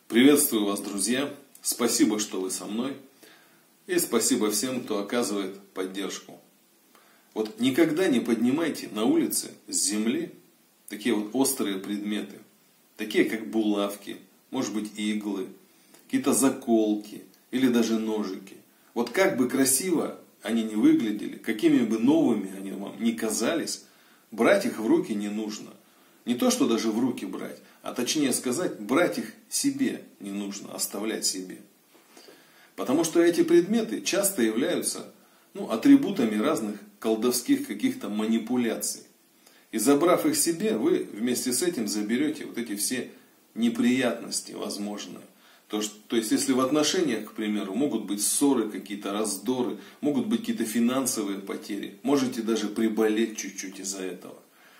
Приветствую вас, друзья! Спасибо, что вы со мной. И спасибо всем, кто оказывает поддержку. Вот никогда не поднимайте на улице с земли такие вот острые предметы. Такие как булавки, может быть иглы, какие-то заколки или даже ножики. Вот как бы красиво они ни выглядели, какими бы новыми они вам ни казались, брать их в руки не нужно. Не то, что даже в руки брать, а точнее сказать, брать их себе не нужно, оставлять себе. Потому что эти предметы часто являются атрибутами разных колдовских каких-то манипуляций. И забрав их себе, вы вместе с этим заберете вот эти все неприятности возможные. То есть, если в отношениях, к примеру, могут быть ссоры, какие-то раздоры, могут быть какие-то финансовые потери, можете даже приболеть чуть-чуть из-за этого.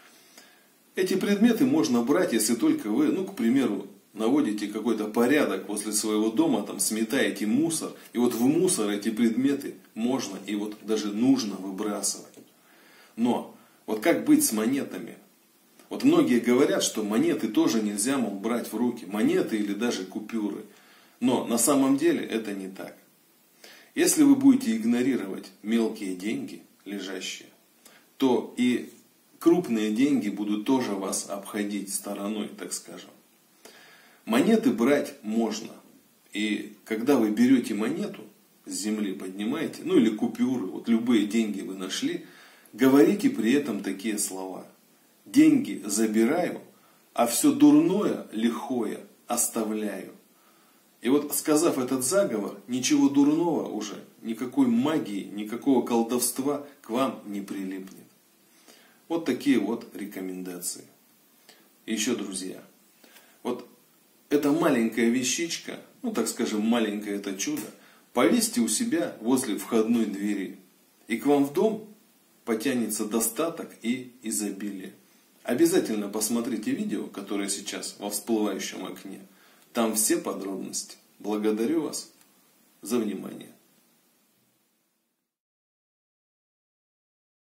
Эти предметы можно брать, если только вы, к примеру, наводите какой-то порядок возле своего дома, там сметаете мусор, и вот в мусор эти предметы можно и вот даже нужно выбрасывать. Но вот как быть с монетами? Вот многие говорят, что монеты тоже нельзя, брать в руки, монеты или даже купюры. Но на самом деле это не так. Если вы будете игнорировать мелкие деньги, лежащие, то и крупные деньги будут тоже вас обходить стороной, так скажем. Монеты брать можно. И когда вы берете монету, с земли поднимаете, или купюры, вот любые деньги вы нашли, говорите при этом такие слова. Деньги забираю, а все дурное, лихое оставляю. И вот сказав этот заговор, ничего дурного уже, никакой магии, никакого колдовства к вам не прилипнет. Вот такие вот рекомендации. И еще, друзья, вот эта маленькая вещичка, так скажем, маленькое это чудо, повесьте у себя возле входной двери. И к вам в дом потянется достаток и изобилие. Обязательно посмотрите видео, которое сейчас во всплывающем окне. Там все подробности. Благодарю вас за внимание.